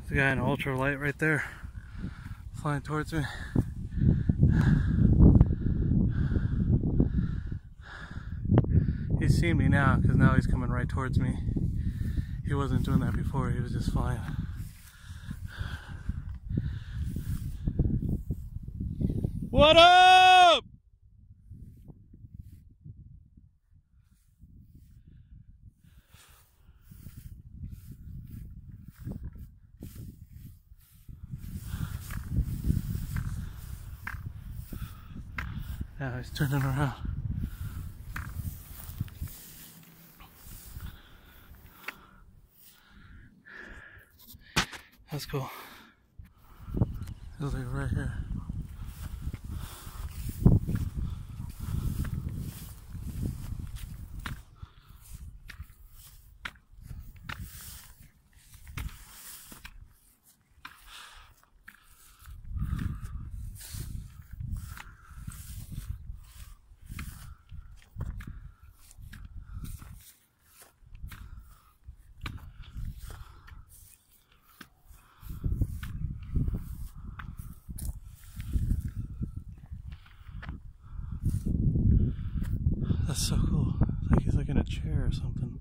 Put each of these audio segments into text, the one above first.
The guy in ultralight right there, flying towards me. He's seen me now, because now he's coming right towards me. He wasn't doing that before, he was just flying. What up? Now he's turning around. That's cool. He's like right here. That's so cool. It's like he's like in a chair or something.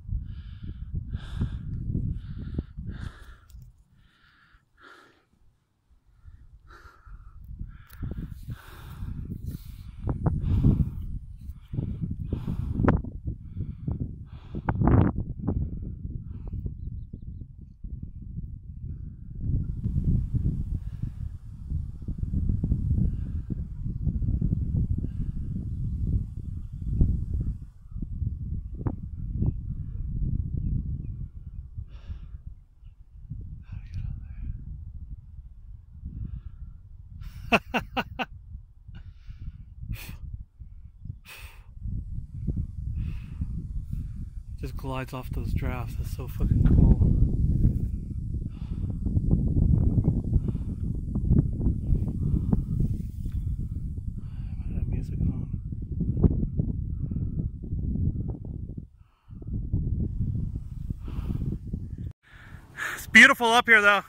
Just glides off those drafts. That's so fucking cool. I might have music on. It's beautiful up here though.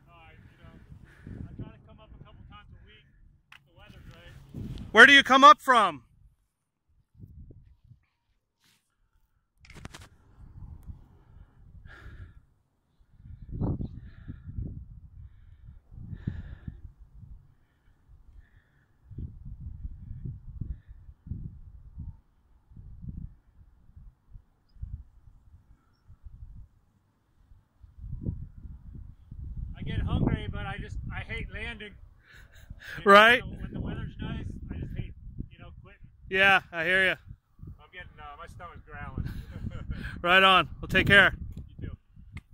Where do you come up from? I get hungry, but I hate landing. Right? When the weather's nice, I just hate, quitting. Yeah, I hear you. I'm getting, my stomach's growling. Right on. Well, take care. You too.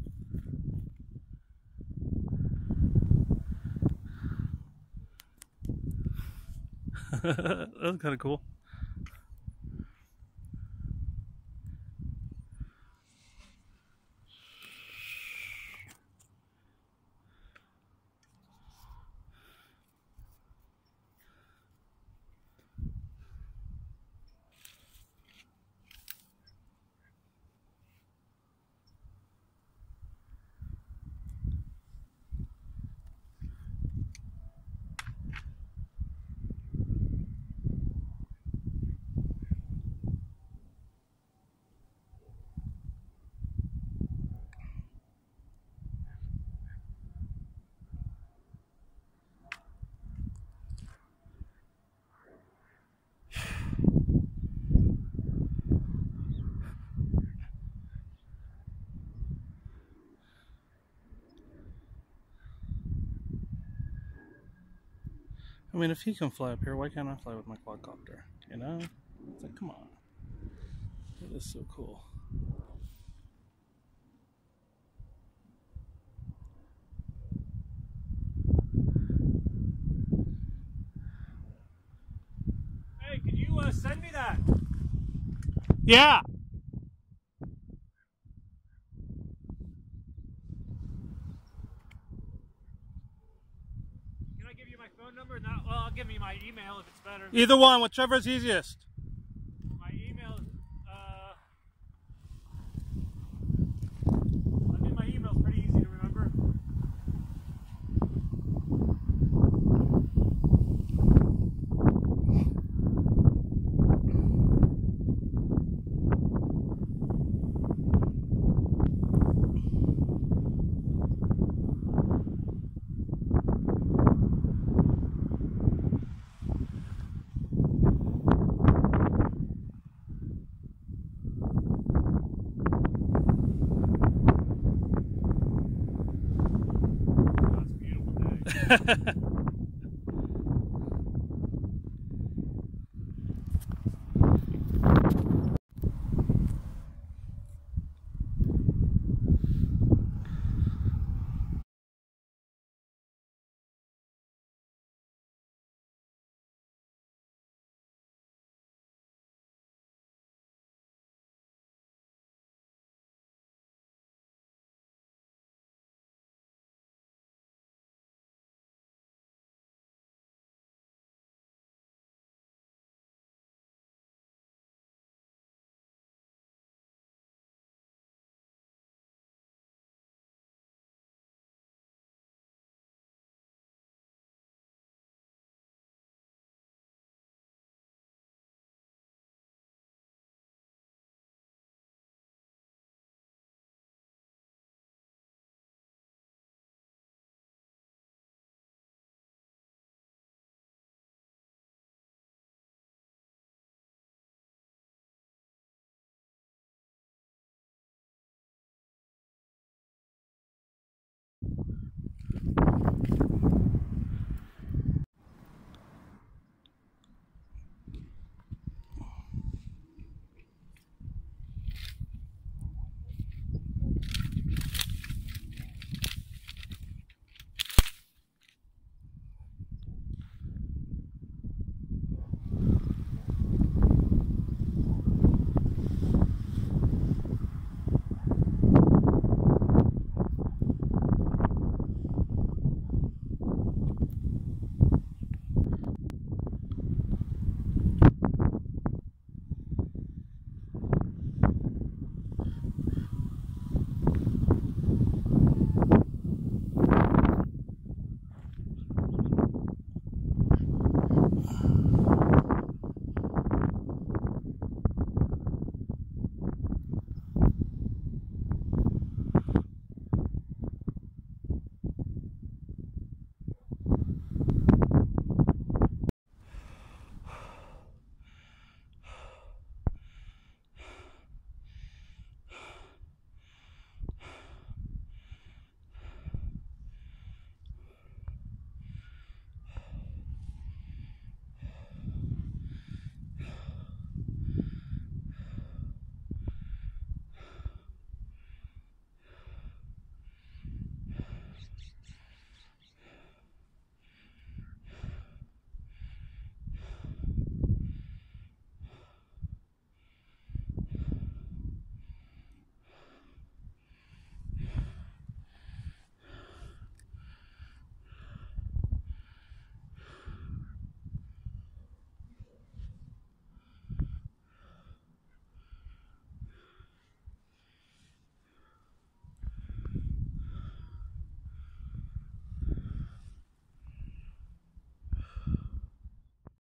That was kind of cool. I mean, if he can fly up here, why can't I fly with my quadcopter? You know? It's like, come on. That is so cool. Hey, could you send me that? Yeah! Can I give you my phone number? No, well, I'll give you my email if it's better. Either one, whichever is easiest. My email is, I think my email's pretty easy to remember. it.